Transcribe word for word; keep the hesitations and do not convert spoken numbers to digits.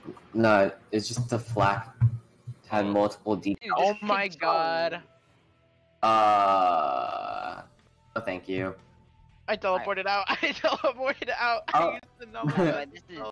No, it's just the flak had multiple details. Oh my god. Uh, oh, thank you. I teleported out. I teleported out. Oh. I used to know.